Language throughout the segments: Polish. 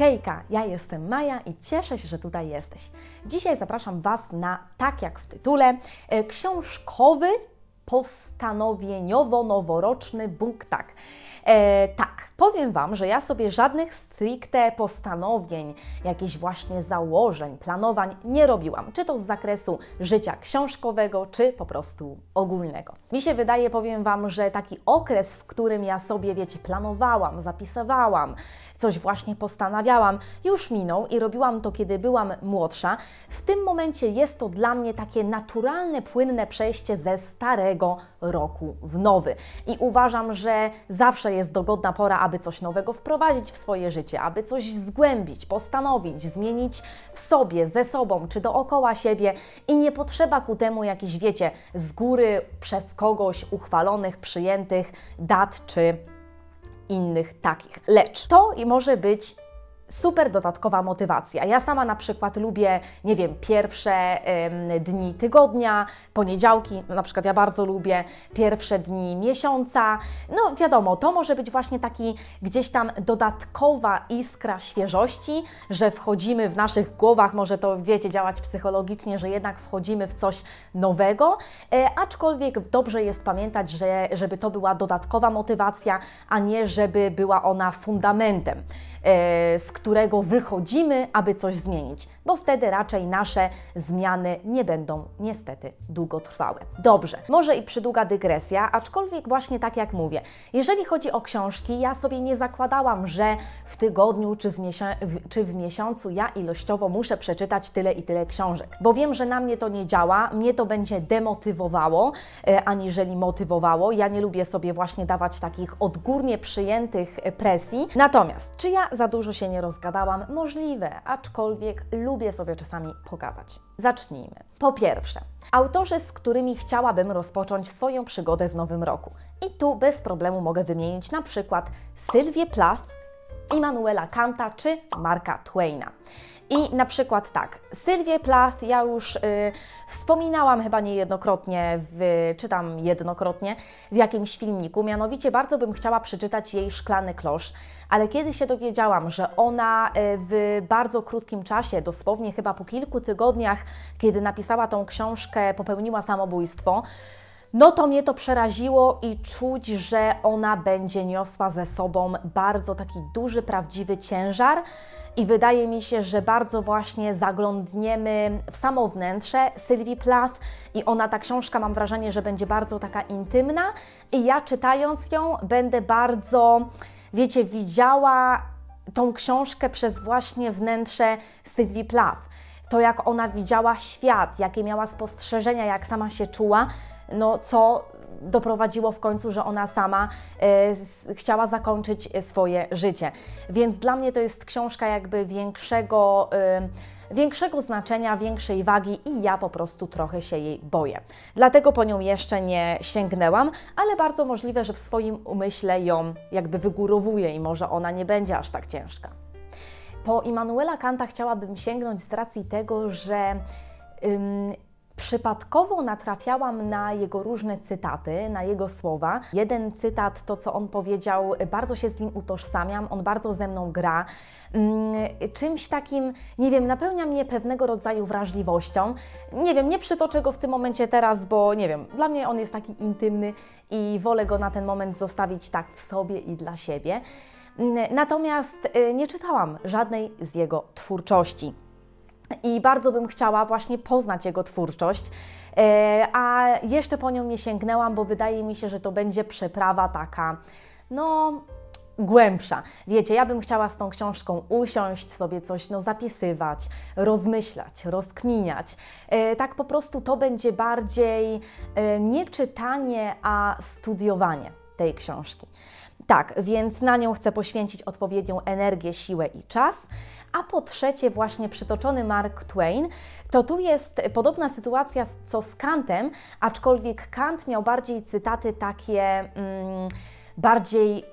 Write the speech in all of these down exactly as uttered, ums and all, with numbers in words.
Hejka, ja jestem Maja i cieszę się, że tutaj jesteś. Dzisiaj zapraszam Was na, tak jak w tytule, książkowy, postanowieniowo-noworoczny BookTag. E, tak, powiem Wam, że ja sobie żadnych stricte postanowień, jakichś właśnie założeń, planowań nie robiłam, czy to z zakresu życia książkowego, czy po prostu ogólnego. Mi się wydaje, powiem Wam, że taki okres, w którym ja sobie, wiecie, planowałam, zapisywałam, coś właśnie postanawiałam, już minął i robiłam to, kiedy byłam młodsza. W tym momencie jest to dla mnie takie naturalne, płynne przejście ze starego roku w nowy. I uważam, że zawsze jest dogodna pora, aby coś nowego wprowadzić w swoje życie, aby coś zgłębić, postanowić, zmienić w sobie, ze sobą, czy dookoła siebie i nie potrzeba ku temu jakichś, wiecie, z góry przez kogoś uchwalonych, przyjętych dat, czy innych takich. Lecz to i może być super dodatkowa motywacja. Ja sama na przykład lubię, nie wiem, pierwsze ym, dni tygodnia, poniedziałki, no na przykład ja bardzo lubię pierwsze dni miesiąca. No wiadomo, to może być właśnie taki gdzieś tam dodatkowa iskra świeżości, że wchodzimy w naszych głowach, może to, wiecie, działać psychologicznie, że jednak wchodzimy w coś nowego, e, aczkolwiek dobrze jest pamiętać, że żeby to była dodatkowa motywacja, a nie żeby była ona fundamentem, z którego wychodzimy, aby coś zmienić, bo wtedy raczej nasze zmiany nie będą niestety długotrwałe. Dobrze, może i przydługa dygresja, aczkolwiek właśnie tak jak mówię, jeżeli chodzi o książki, ja sobie nie zakładałam, że w tygodniu czy w, w, czy w miesiącu ja ilościowo muszę przeczytać tyle i tyle książek, bo wiem, że na mnie to nie działa, mnie to będzie demotywowało, e, aniżeli motywowało. Ja nie lubię sobie właśnie dawać takich odgórnie przyjętych presji. Natomiast, czy ja za dużo się nie rozgadałam? Możliwe, aczkolwiek lubię sobie czasami pogadać. Zacznijmy. Po pierwsze, autorzy, z którymi chciałabym rozpocząć swoją przygodę w nowym roku. I tu bez problemu mogę wymienić na przykład Sylwię Plath, Immanuela Kanta czy Marka Twaina. I na przykład tak, Sylwię Plath ja już y, wspominałam chyba niejednokrotnie, w, czy tam jednokrotnie w jakimś filmiku, mianowicie bardzo bym chciała przeczytać jej Szklany klosz, ale kiedy się dowiedziałam, że ona y, w bardzo krótkim czasie, dosłownie chyba po kilku tygodniach, kiedy napisała tą książkę, popełniła samobójstwo, no to mnie to przeraziło i czuć, że ona będzie niosła ze sobą bardzo taki duży, prawdziwy ciężar i wydaje mi się, że bardzo właśnie zaglądniemy w samo wnętrze Sylwii Plath i ona, ta książka, mam wrażenie, że będzie bardzo taka intymna i ja czytając ją będę bardzo, wiecie, widziała tą książkę przez właśnie wnętrze Sylwii Plath. To jak ona widziała świat, jakie miała spostrzeżenia, jak sama się czuła, no co doprowadziło w końcu, że ona sama e, chciała zakończyć swoje życie. Więc dla mnie to jest książka jakby większego, e, większego znaczenia, większej wagi i ja po prostu trochę się jej boję. Dlatego po nią jeszcze nie sięgnęłam, ale bardzo możliwe, że w swoim umyśle ją jakby wygórowuję i może ona nie będzie aż tak ciężka. Po Immanuela Kanta chciałabym sięgnąć z racji tego, że ym, przypadkowo natrafiałam na jego różne cytaty, na jego słowa. Jeden cytat, to co on powiedział, bardzo się z nim utożsamiam, on bardzo ze mną gra. Czymś takim, nie wiem, napełnia mnie pewnego rodzaju wrażliwością. Nie wiem, nie przytoczę go w tym momencie teraz, bo nie wiem, dla mnie on jest taki intymny i wolę go na ten moment zostawić tak w sobie i dla siebie. Natomiast nie czytałam żadnej z jego twórczości. I bardzo bym chciała właśnie poznać jego twórczość, a jeszcze po nią nie sięgnęłam, bo wydaje mi się, że to będzie przeprawa taka, no, głębsza. Wiecie, ja bym chciała z tą książką usiąść, sobie coś no, zapisywać, rozmyślać, rozkminiać. Tak po prostu to będzie bardziej nie czytanie, a studiowanie tej książki. Tak, więc na nią chcę poświęcić odpowiednią energię, siłę i czas. A po trzecie właśnie przytoczony Mark Twain, to tu jest podobna sytuacja co z Kantem, aczkolwiek Kant miał bardziej cytaty takie mm, bardziej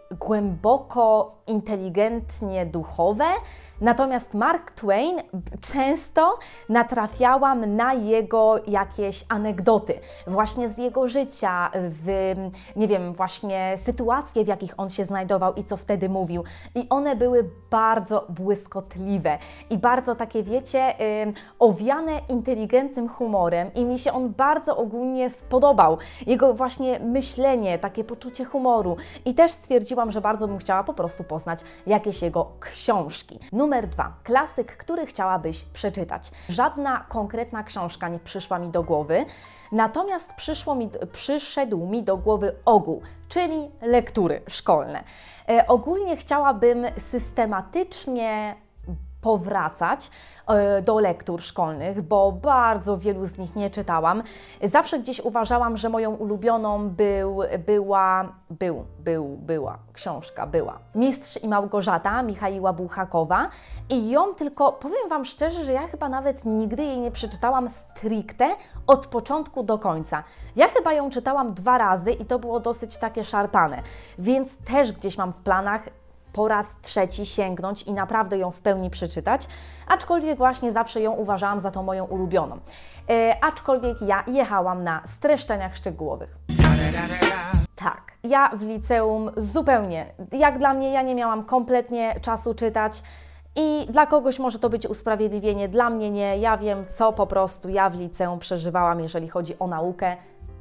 głęboko, inteligentnie duchowe. Natomiast Mark Twain często natrafiałam na jego jakieś anegdoty, właśnie z jego życia, w, nie wiem, właśnie sytuacje, w jakich on się znajdował i co wtedy mówił. I one były bardzo błyskotliwe i bardzo takie, wiecie, owiane inteligentnym humorem i mi się on bardzo ogólnie spodobał. Jego właśnie myślenie, takie poczucie humoru. I też stwierdziłam, że bardzo bym chciała po prostu poznać jakieś jego książki. Numer dwa. Klasyk, który chciałabyś przeczytać. Żadna konkretna książka nie przyszła mi do głowy, natomiast przyszło mi, przyszedł mi do głowy ogół, czyli lektury szkolne. E, ogólnie chciałabym systematycznie powracać do lektur szkolnych, bo bardzo wielu z nich nie czytałam. Zawsze gdzieś uważałam, że moją ulubioną był, była, był, był, była, książka była Mistrz i Małgorzata Michaiła Bułhakowa i ją tylko, powiem Wam szczerze, że ja chyba nawet nigdy jej nie przeczytałam stricte od początku do końca. Ja chyba ją czytałam dwa razy i to było dosyć takie szarpane, więc też gdzieś mam w planach po raz trzeci sięgnąć i naprawdę ją w pełni przeczytać, aczkolwiek właśnie zawsze ją uważałam za tą moją ulubioną. E, aczkolwiek ja jechałam na streszczeniach szczegółowych. Tak, ja w liceum zupełnie, jak dla mnie, ja nie miałam kompletnie czasu czytać i dla kogoś może to być usprawiedliwienie, dla mnie nie, ja wiem, co po prostu ja w liceum przeżywałam, jeżeli chodzi o naukę.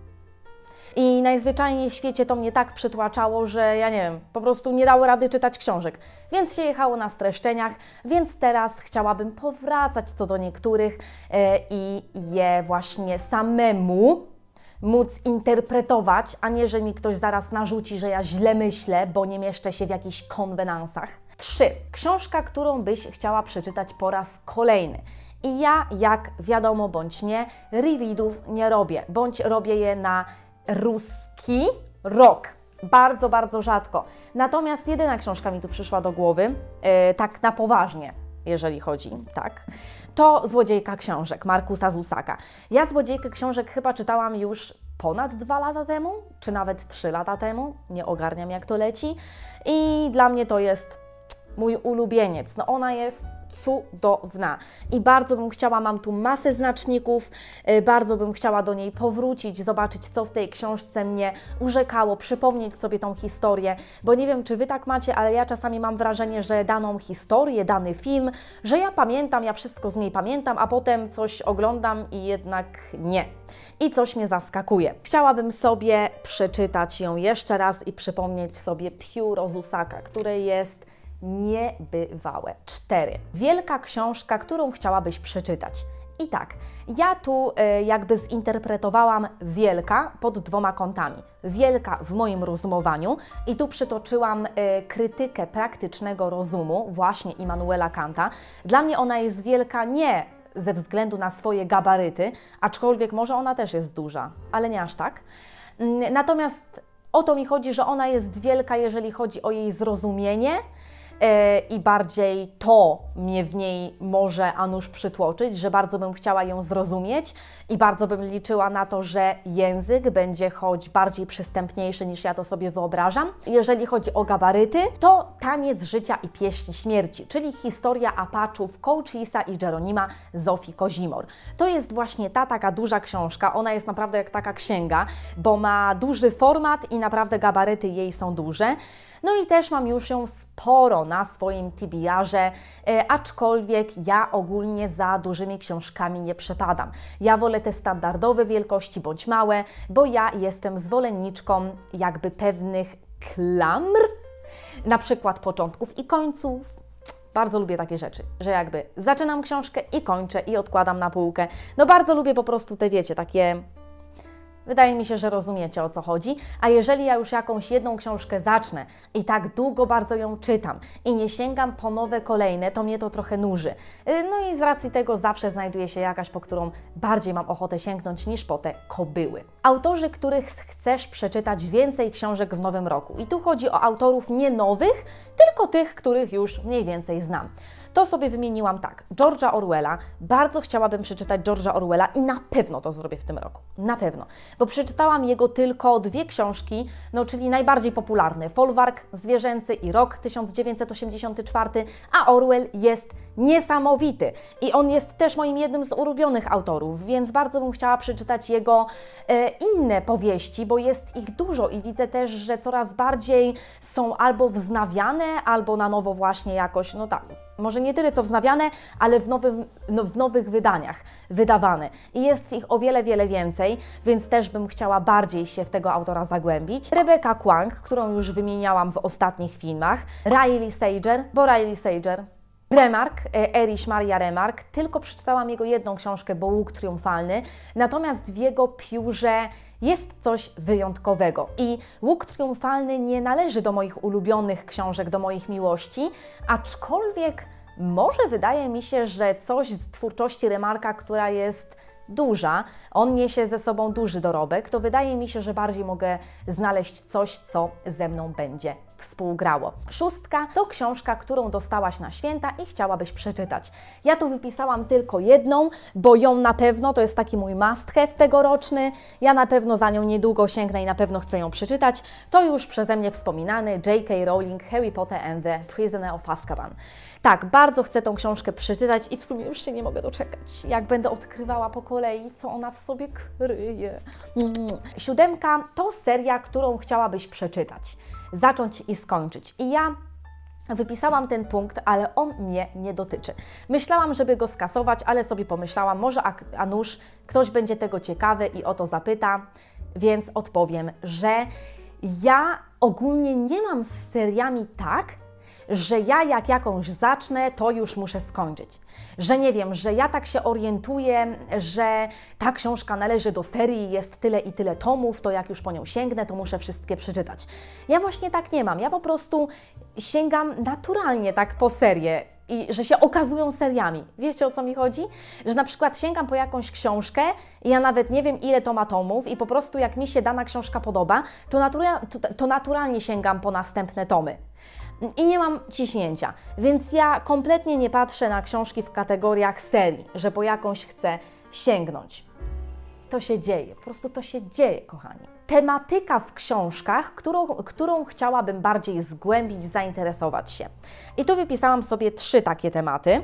I najzwyczajniej w świecie to mnie tak przytłaczało, że ja nie wiem, po prostu nie dało rady czytać książek. Więc się jechało na streszczeniach, więc teraz chciałabym powracać co do niektórych e, i je właśnie samemu móc interpretować, a nie, że mi ktoś zaraz narzuci, że ja źle myślę, bo nie mieszczę się w jakichś konwenansach. trzy. Książka, którą byś chciała przeczytać po raz kolejny. I ja, jak wiadomo bądź nie, rereadów nie robię, bądź robię je na ruski rok. Bardzo, bardzo rzadko. Natomiast jedyna książka mi tu przyszła do głowy, yy, tak na poważnie, jeżeli chodzi, tak, to Złodziejka książek Markusa Zusaka. Ja Złodziejkę książek chyba czytałam już ponad dwa lata temu, czy nawet trzy lata temu, nie ogarniam jak to leci i dla mnie to jest mój ulubieniec. No ona jest cudowna i bardzo bym chciała, mam tu masę znaczników, yy, bardzo bym chciała do niej powrócić, zobaczyć, co w tej książce mnie urzekało, przypomnieć sobie tą historię, bo nie wiem, czy Wy tak macie, ale ja czasami mam wrażenie, że daną historię, dany film, że ja pamiętam, ja wszystko z niej pamiętam, a potem coś oglądam i jednak nie. I coś mnie zaskakuje. Chciałabym sobie przeczytać ją jeszcze raz i przypomnieć sobie Pióro Zusaka, które jest niebywałe. cztery. Wielka książka, którą chciałabyś przeczytać. I tak, ja tu y, jakby zinterpretowałam wielka pod dwoma kątami. Wielka w moim rozumowaniu i tu przytoczyłam y, krytykę praktycznego rozumu właśnie Immanuela Kanta. Dla mnie ona jest wielka nie ze względu na swoje gabaryty, aczkolwiek może ona też jest duża, ale nie aż tak. Y, natomiast o to mi chodzi, że ona jest wielka, jeżeli chodzi o jej zrozumienie, i bardziej to mnie w niej może a nuż przytłoczyć, że bardzo bym chciała ją zrozumieć i bardzo bym liczyła na to, że język będzie choć bardziej przystępniejszy niż ja to sobie wyobrażam. Jeżeli chodzi o gabaryty, to Taniec życia i pieśń śmierci, czyli historia Apaczów Coachisa i Jeronima Zofii Kozimor. To jest właśnie ta taka duża książka, ona jest naprawdę jak taka księga, bo ma duży format i naprawdę gabaryty jej są duże. No i też mam już ją sporo na swoim T B R-ze, e, aczkolwiek ja ogólnie za dużymi książkami nie przepadam. Ja wolę te standardowe wielkości bądź małe, bo ja jestem zwolenniczką jakby pewnych klamr, na przykład początków i końców. Bardzo lubię takie rzeczy, że jakby zaczynam książkę i kończę i odkładam na półkę. No bardzo lubię po prostu te, wiecie, takie... Wydaje mi się, że rozumiecie, o co chodzi, a jeżeli ja już jakąś jedną książkę zacznę i tak długo bardzo ją czytam i nie sięgam po nowe kolejne, to mnie to trochę nuży. No i z racji tego zawsze znajduje się jakaś, po którą bardziej mam ochotę sięgnąć niż po te kobyły. Autorzy, których chcesz przeczytać więcej książek w nowym roku. I tu chodzi o autorów nie nowych, tylko tych, których już mniej więcej znam. to sobie wymieniłam tak. George'a Orwella. Bardzo chciałabym przeczytać George'a Orwella i na pewno to zrobię w tym roku. Na pewno. Bo przeczytałam jego tylko dwie książki, no czyli najbardziej popularne. Folwark zwierzęcy i Rok tysiąc dziewięćset osiemdziesiąty czwarty, a Orwell jest niesamowity. I on jest też moim jednym z ulubionych autorów, więc bardzo bym chciała przeczytać jego e, inne powieści, bo jest ich dużo i widzę też, że coraz bardziej są albo wznawiane, albo na nowo właśnie jakoś, no tak, może nie tyle co wznawiane, ale w, nowym, no, w nowych wydaniach wydawane. I jest ich o wiele, wiele więcej, więc też bym chciała bardziej się w tego autora zagłębić. Rebecca Kuang, którą już wymieniałam w ostatnich filmach. Riley Sager, bo Riley Sager. Remarque, Erich Maria Remarque, tylko przeczytałam jego jedną książkę, bo Łuk Triumfalny, natomiast w jego piórze jest coś wyjątkowego i Łuk Triumfalny nie należy do moich ulubionych książek, do moich miłości, aczkolwiek może wydaje mi się, że coś z twórczości Remarque'a, która jest duża, on niesie ze sobą duży dorobek, to wydaje mi się, że bardziej mogę znaleźć coś, co ze mną będzie współgrało. Szóstka to książka, którą dostałaś na święta i chciałabyś przeczytać. Ja tu wypisałam tylko jedną, bo ją na pewno, to jest taki mój must have tegoroczny, ja na pewno za nią niedługo sięgnę i na pewno chcę ją przeczytać. To już przeze mnie wspominany J K Rowling, Harry Potter and the Prisoner of Azkaban. Tak, bardzo chcę tą książkę przeczytać i w sumie już się nie mogę doczekać, jak będę odkrywała po kolei, co ona w sobie kryje. Mm. Siódemka to seria, którą chciałabyś przeczytać, zacząć i skończyć. I ja wypisałam ten punkt, ale on mnie nie dotyczy. Myślałam, żeby go skasować, ale sobie pomyślałam, może a, a nuż ktoś będzie tego ciekawy i o to zapyta, więc odpowiem, że ja ogólnie nie mam z seriami tak, że ja jak jakąś zacznę, to już muszę skończyć. Że nie wiem, że ja tak się orientuję, że ta książka należy do serii, jest tyle i tyle tomów, to jak już po nią sięgnę, to muszę wszystkie przeczytać. Ja właśnie tak nie mam. Ja po prostu sięgam naturalnie tak po serię i że się okazują seriami. Wiecie, o co mi chodzi? Że na przykład sięgam po jakąś książkę i ja nawet nie wiem, ile to ma tomów i po prostu jak mi się dana książka podoba, to, natura to, to naturalnie sięgam po następne tomy. I nie mam ciśnięcia, więc ja kompletnie nie patrzę na książki w kategoriach serii, że po jakąś chcę sięgnąć. To się dzieje, po prostu to się dzieje, kochani. Tematyka w książkach, którą, którą chciałabym bardziej zgłębić, zainteresować się. I tu wypisałam sobie trzy takie tematy.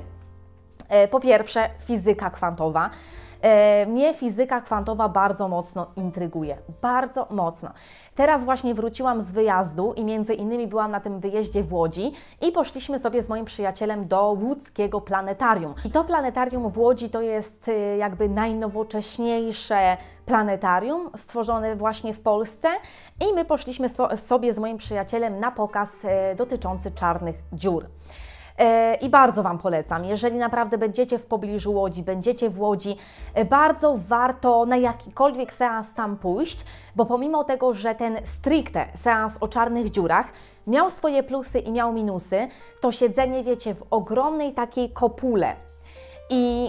Po pierwsze, fizyka kwantowa. Mnie fizyka kwantowa bardzo mocno intryguje, bardzo mocno. Teraz właśnie wróciłam z wyjazdu i między innymi byłam na tym wyjeździe w Łodzi i poszliśmy sobie z moim przyjacielem do łódzkiego planetarium. I to planetarium w Łodzi to jest jakby najnowocześniejsze planetarium stworzone właśnie w Polsce i my poszliśmy sobie z moim przyjacielem na pokaz dotyczący czarnych dziur. I bardzo Wam polecam, jeżeli naprawdę będziecie w pobliżu Łodzi, będziecie w Łodzi, bardzo warto na jakikolwiek seans tam pójść, bo pomimo tego, że ten stricte seans o czarnych dziurach miał swoje plusy i miał minusy, to siedzenie, wiecie, w ogromnej takiej kopule i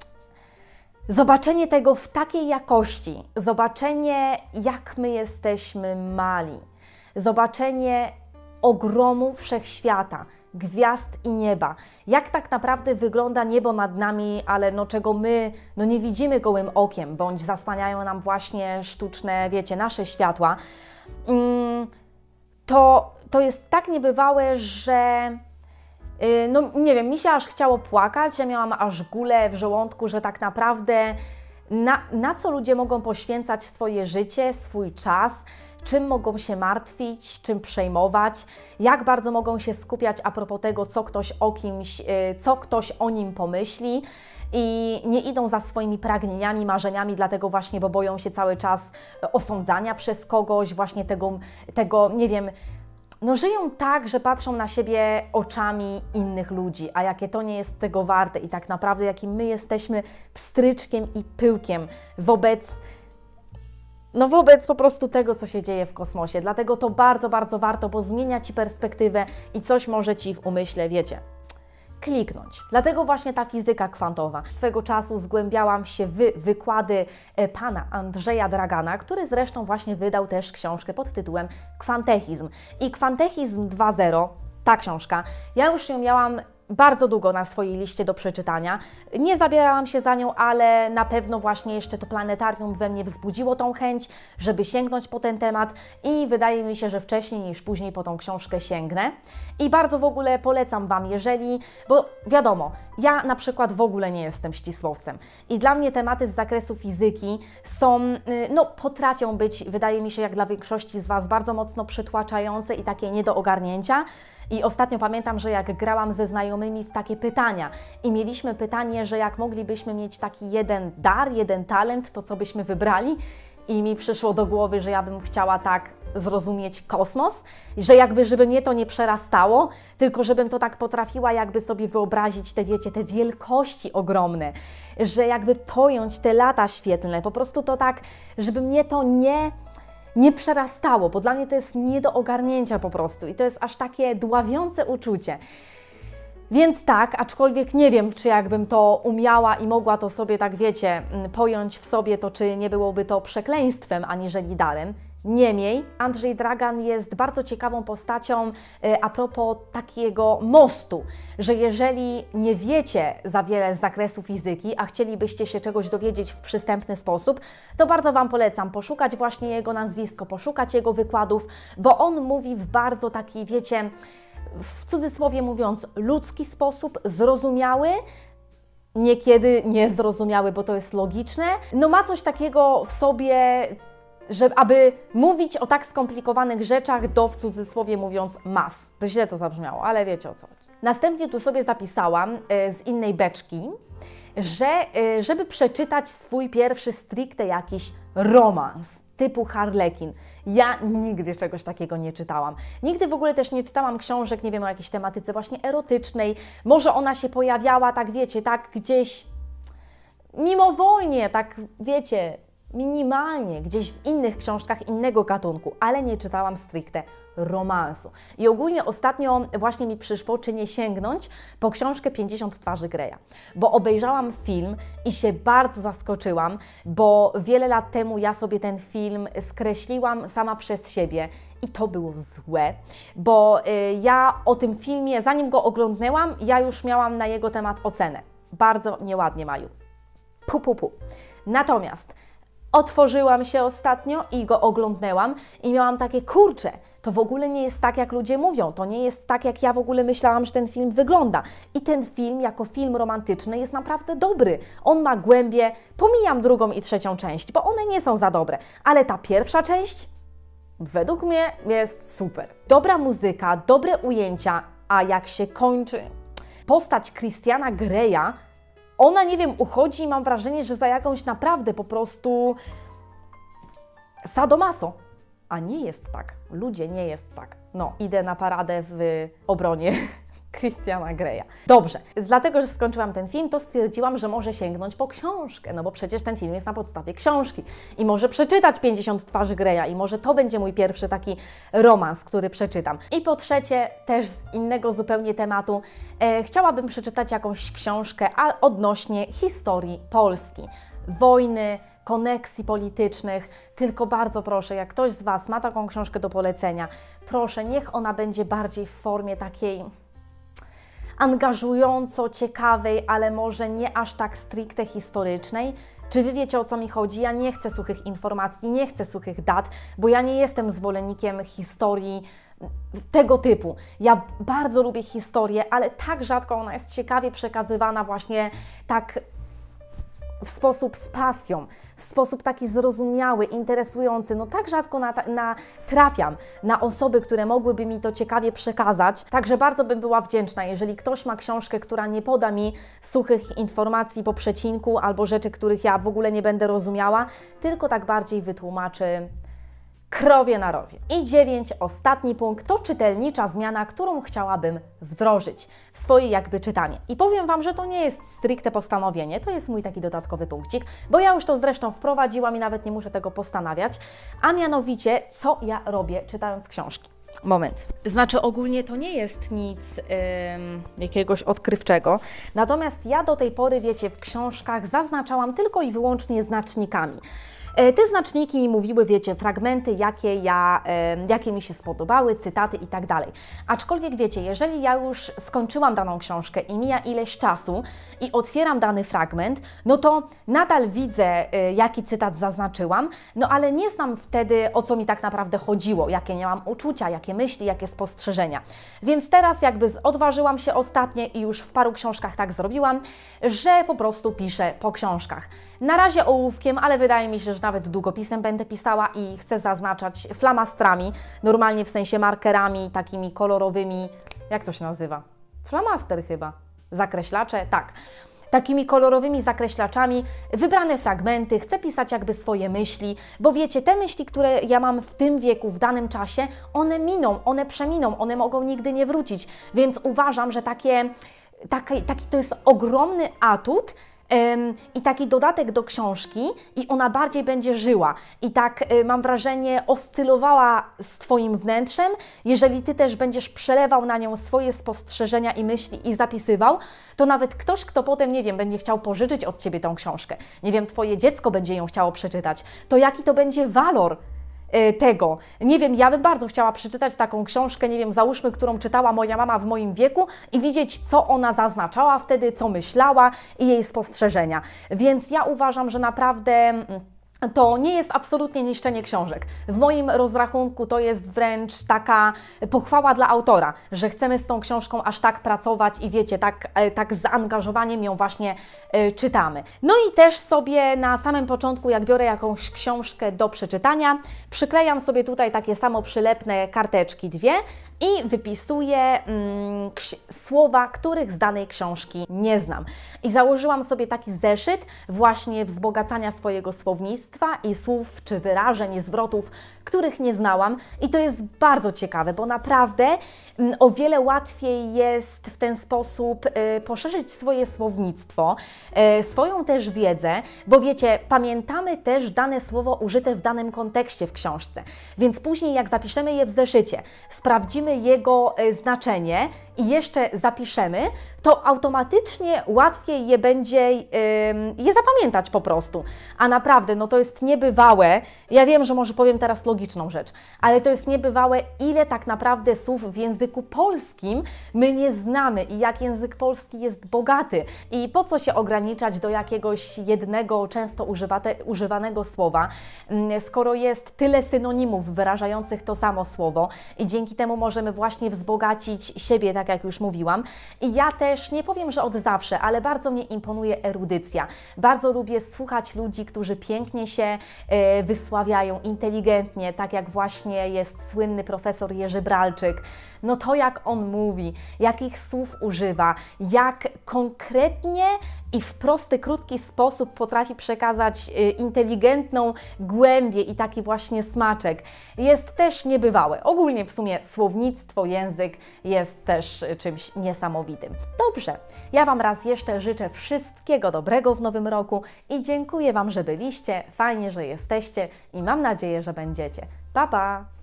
zobaczenie tego w takiej jakości, zobaczenie jak my jesteśmy mali, zobaczenie ogromu wszechświata, gwiazd i nieba. Jak tak naprawdę wygląda niebo nad nami, ale no czego my no nie widzimy gołym okiem, bądź zasłaniają nam właśnie sztuczne, wiecie, nasze światła. To, to jest tak niebywałe, że no nie wiem, mi się aż chciało płakać, ja miałam aż gulę w żołądku, że tak naprawdę na, na co ludzie mogą poświęcać swoje życie, swój czas, czym mogą się martwić, czym przejmować, jak bardzo mogą się skupiać a propos tego, co ktoś o kimś, co ktoś o nim pomyśli i nie idą za swoimi pragnieniami, marzeniami, dlatego właśnie, bo boją się cały czas osądzania przez kogoś, właśnie tego, tego nie wiem, no żyją tak, że patrzą na siebie oczami innych ludzi, a jakie to nie jest tego warte i tak naprawdę jakim my jesteśmy pstryczkiem i pyłkiem wobec No wobec po prostu tego, co się dzieje w kosmosie. Dlatego to bardzo, bardzo warto, bo zmienia Ci perspektywę i coś może Ci w umyśle, wiecie, kliknąć. Dlatego właśnie ta fizyka kwantowa. Swego czasu zgłębiałam się w wykłady pana Andrzeja Dragana, który zresztą właśnie wydał też książkę pod tytułem Kwantechizm. I Kwantechizm dwa zero, ta książka, ja już ją miałam bardzo długo na swojej liście do przeczytania. Nie zabierałam się za nią, ale na pewno właśnie jeszcze to planetarium we mnie wzbudziło tą chęć, żeby sięgnąć po ten temat i wydaje mi się, że wcześniej niż później po tą książkę sięgnę. I bardzo w ogóle polecam Wam, jeżeli, bo wiadomo, ja na przykład w ogóle nie jestem ścisłowcem i dla mnie tematy z zakresu fizyki są, no potrafią być, wydaje mi się, jak dla większości z Was, bardzo mocno przytłaczające i takie nie do ogarnięcia. I ostatnio pamiętam, że jak grałam ze znajomymi w takie pytania i mieliśmy pytanie, że jak moglibyśmy mieć taki jeden dar, jeden talent, to co byśmy wybrali? I mi przyszło do głowy, że ja bym chciała tak zrozumieć kosmos, że jakby, żeby mnie to nie przerastało, tylko żebym to tak potrafiła jakby sobie wyobrazić te, wiecie, te wielkości ogromne, że jakby pojąć te lata świetlne, po prostu to tak, żeby mnie to nie... nie przerastało, bo dla mnie to jest nie do ogarnięcia po prostu i to jest aż takie dławiące uczucie. Więc tak, aczkolwiek nie wiem, czy jakbym to umiała i mogła to sobie, tak wiecie, pojąć w sobie, to czy nie byłoby to przekleństwem aniżeli darem. Niemniej Andrzej Dragan jest bardzo ciekawą postacią a propos takiego mostu, że jeżeli nie wiecie za wiele z zakresu fizyki, a chcielibyście się czegoś dowiedzieć w przystępny sposób, to bardzo Wam polecam poszukać właśnie jego nazwisko, poszukać jego wykładów, bo on mówi w bardzo taki, wiecie, w cudzysłowie mówiąc, ludzki sposób, zrozumiały, niekiedy niezrozumiały, bo to jest logiczne. No ma coś takiego w sobie, że aby mówić o tak skomplikowanych rzeczach do, w cudzysłowie mówiąc, mas. To źle to zabrzmiało, ale wiecie o co chodzi. Następnie tu sobie zapisałam y, z innej beczki, że y, żeby przeczytać swój pierwszy stricte jakiś romans typu Harlekin. Ja nigdy czegoś takiego nie czytałam. Nigdy w ogóle też nie czytałam książek, nie wiem, o jakiejś tematyce właśnie erotycznej. Może ona się pojawiała, tak wiecie, tak gdzieś mimowolnie, tak wiecie, minimalnie, gdzieś w innych książkach innego gatunku, ale nie czytałam stricte romansu. I ogólnie ostatnio właśnie mi przyszło, czy nie sięgnąć po książkę pięćdziesiąt twarzy Greya, bo obejrzałam film i się bardzo zaskoczyłam, bo wiele lat temu ja sobie ten film skreśliłam sama przez siebie i to było złe, bo y, ja o tym filmie, zanim go oglądnęłam, ja już miałam na jego temat ocenę. Bardzo nieładnie, Maju. Pu, pu, pu. Natomiast otworzyłam się ostatnio i go oglądnęłam i miałam takie, kurczę, to w ogóle nie jest tak, jak ludzie mówią, to nie jest tak, jak ja w ogóle myślałam, że ten film wygląda. I ten film, jako film romantyczny, jest naprawdę dobry. On ma głębię, pomijam drugą i trzecią część, bo one nie są za dobre, ale ta pierwsza część, według mnie, jest super. Dobra muzyka, dobre ujęcia, a jak się kończy postać Christiana Greya, ona, nie wiem, uchodzi i mam wrażenie, że za jakąś naprawdę po prostu sadomaso. A nie jest tak. Ludzie, nie jest tak. No, idę na paradę w obronie Christiana Greya. Dobrze, dlatego, że skończyłam ten film, to stwierdziłam, że może sięgnąć po książkę, no bo przecież ten film jest na podstawie książki i może przeczytać pięćdziesiąt twarzy Greya i może to będzie mój pierwszy taki romans, który przeczytam. I po trzecie, też z innego zupełnie tematu, e, chciałabym przeczytać jakąś książkę a odnośnie historii Polski, wojny, koneksji politycznych, tylko bardzo proszę, jak ktoś z Was ma taką książkę do polecenia, proszę, niech ona będzie bardziej w formie takiej angażująco ciekawej, ale może nie aż tak stricte historycznej. Czy Wy wiecie, o co mi chodzi? Ja nie chcę suchych informacji, nie chcę suchych dat, bo ja nie jestem zwolennikiem historii tego typu. Ja bardzo lubię historię, ale tak rzadko ona jest ciekawie przekazywana właśnie tak w sposób z pasją, w sposób taki zrozumiały, interesujący. No tak rzadko na, na, trafiam na osoby, które mogłyby mi to ciekawie przekazać. Także bardzo bym była wdzięczna, jeżeli ktoś ma książkę, która nie poda mi suchych informacji po przecinku albo rzeczy, których ja w ogóle nie będę rozumiała, tylko tak bardziej wytłumaczy krowie na rowie. I dziewięć, ostatni punkt, to czytelnicza zmiana, którą chciałabym wdrożyć w swoje jakby czytanie. I powiem Wam, że to nie jest stricte postanowienie, to jest mój taki dodatkowy punkcik, bo ja już to zresztą wprowadziłam i nawet nie muszę tego postanawiać, a mianowicie, co ja robię czytając książki. Moment. Znaczy ogólnie to nie jest nic ym, jakiegoś odkrywczego, natomiast ja do tej pory, wiecie, w książkach zaznaczałam tylko i wyłącznie znacznikami. Te znaczniki mi mówiły, wiecie, fragmenty, jakie, ja, jakie mi się spodobały, cytaty i tak dalej. Aczkolwiek wiecie, jeżeli ja już skończyłam daną książkę i mija ileś czasu i otwieram dany fragment, no to nadal widzę, jaki cytat zaznaczyłam, no ale nie znam wtedy, o co mi tak naprawdę chodziło, jakie miałam uczucia, jakie myśli, jakie spostrzeżenia. Więc teraz jakby odważyłam się ostatnio i już w paru książkach tak zrobiłam, że po prostu piszę po książkach. Na razie ołówkiem, ale wydaje mi się, że nawet długopisem będę pisała i chcę zaznaczać flamastrami, normalnie w sensie markerami takimi kolorowymi, jak to się nazywa? Flamaster chyba, zakreślacze, tak. Takimi kolorowymi zakreślaczami, wybrane fragmenty, chcę pisać jakby swoje myśli, bo wiecie, te myśli, które ja mam w tym wieku, w danym czasie, one miną, one przeminą, one mogą nigdy nie wrócić, więc uważam, że takie, taki, taki to jest ogromny atut, i taki dodatek do książki i ona bardziej będzie żyła i tak mam wrażenie oscylowała z Twoim wnętrzem. Jeżeli Ty też będziesz przelewał na nią swoje spostrzeżenia i myśli i zapisywał, to nawet ktoś, kto potem, nie wiem, będzie chciał pożyczyć od Ciebie tą książkę, nie wiem, Twoje dziecko będzie ją chciało przeczytać, to jaki to będzie walor tego. Nie wiem, ja bym bardzo chciała przeczytać taką książkę, nie wiem, załóżmy, którą czytała moja mama w moim wieku i widzieć, co ona zaznaczała wtedy, co myślała i jej spostrzeżenia. Więc ja uważam, że naprawdę to nie jest absolutnie niszczenie książek. W moim rozrachunku to jest wręcz taka pochwała dla autora, że chcemy z tą książką aż tak pracować i wiecie, tak, tak z zaangażowaniem ją właśnie y, czytamy. No i też sobie na samym początku, jak biorę jakąś książkę do przeczytania, przyklejam sobie tutaj takie samo przylepne karteczki dwie i wypisuję mm, słowa, których z danej książki nie znam. I założyłam sobie taki zeszyt właśnie wzbogacania swojego słownictwa i słów czy wyrażeń, zwrotów, których nie znałam i to jest bardzo ciekawe, bo naprawdę mm, o wiele łatwiej jest w ten sposób y, poszerzyć swoje słownictwo, y, swoją też wiedzę, bo wiecie, pamiętamy też dane słowo użyte w danym kontekście w książce, więc później jak zapiszemy je w zeszycie, sprawdzimy jego y, znaczenie i jeszcze zapiszemy, to automatycznie łatwiej je będzie y, je zapamiętać po prostu, a naprawdę, no to jest niebywałe, ja wiem, że może powiem teraz logiczną rzecz, ale to jest niebywałe, ile tak naprawdę słów w języku polskim my nie znamy i jak język polski jest bogaty i po co się ograniczać do jakiegoś jednego, często używate, używanego słowa, skoro jest tyle synonimów wyrażających to samo słowo i dzięki temu możemy właśnie wzbogacić siebie, tak jak już mówiłam. I ja też, nie powiem, że od zawsze, ale bardzo mnie imponuje erudycja. Bardzo lubię słuchać ludzi, którzy pięknie się y, wysławiają, inteligentnie, tak jak właśnie jest słynny profesor Jerzy Bralczyk. No to jak on mówi, jakich słów używa, jak konkretnie i w prosty, krótki sposób potrafi przekazać y, inteligentną głębię i taki właśnie smaczek. Jest też niebywałe. Ogólnie w sumie słownictwo, język jest też czymś niesamowitym. Dobrze, ja Wam raz jeszcze życzę wszystkiego dobrego w nowym roku i dziękuję Wam, że byliście, fajnie, że jesteście i mam nadzieję, że będziecie. Pa, pa!